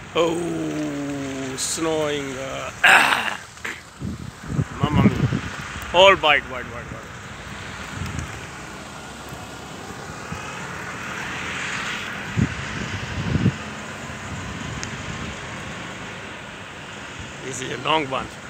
Oh, snowing. Mamma mia. All white. This is a long one.